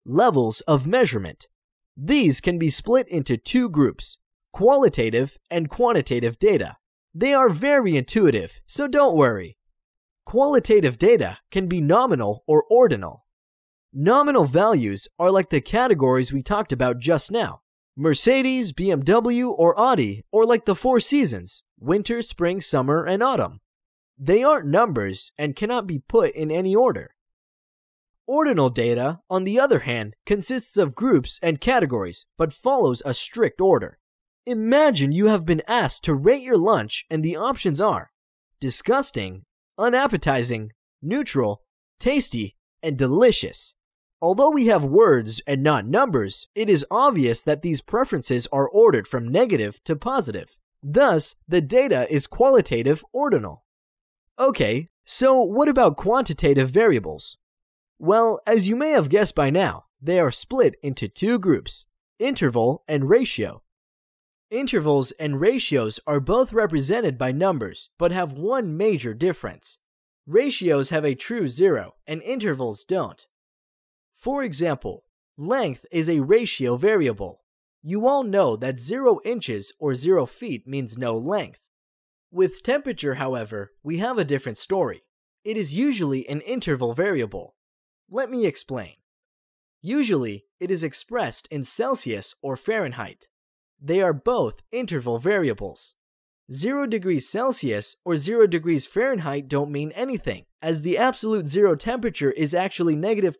levels of measurement. These can be split into two groups, qualitative and quantitative data. They are very intuitive, so don't worry. Qualitative data can be nominal or ordinal. Nominal values are like the categories we talked about just now. Mercedes, BMW, or Audi, or like the four seasons, winter, spring, summer, and autumn. They aren't numbers and cannot be put in any order. Ordinal data, on the other hand, consists of groups and categories, but follows a strict order. Imagine you have been asked to rate your lunch and the options are disgusting, unappetizing, neutral, tasty, and delicious. Although we have words and not numbers, it is obvious that these preferences are ordered from negative to positive. Thus, the data is qualitative ordinal. Okay, so what about quantitative variables? Well, as you may have guessed by now, they are split into two groups, interval and ratio. Intervals and ratios are both represented by numbers, but have one major difference. Ratios have a true zero, and intervals don't. For example, length is a ratio variable. You all know that 0 inches or 0 feet means no length. With temperature, however, we have a different story. It is usually an interval variable. Let me explain. Usually, it is expressed in Celsius or Fahrenheit. They are both interval variables. 0 degrees Celsius or 0 degrees Fahrenheit don't mean anything, as the absolute zero temperature is actually negative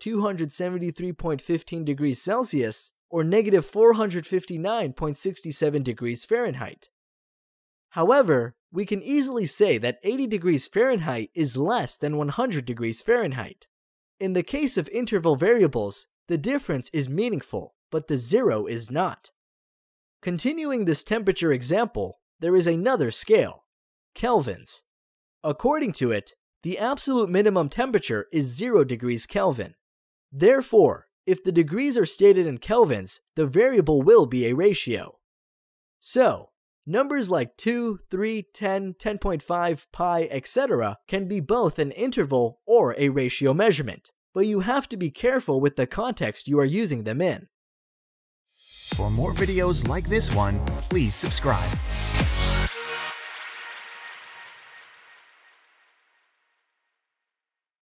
273.15 degrees Celsius or negative 459.67 degrees Fahrenheit. However, we can easily say that 80 degrees Fahrenheit is less than 100 degrees Fahrenheit. In the case of interval variables, the difference is meaningful, but the zero is not. Continuing this temperature example, there is another scale, kelvins. According to it, the absolute minimum temperature is 0 degrees Kelvin. Therefore, if the degrees are stated in kelvins, the variable will be a ratio. So, numbers like 2, 3, 10, 10.5, pi, etc. can be both an interval or a ratio measurement, but you have to be careful with the context you are using them in. For more videos like this one, please subscribe.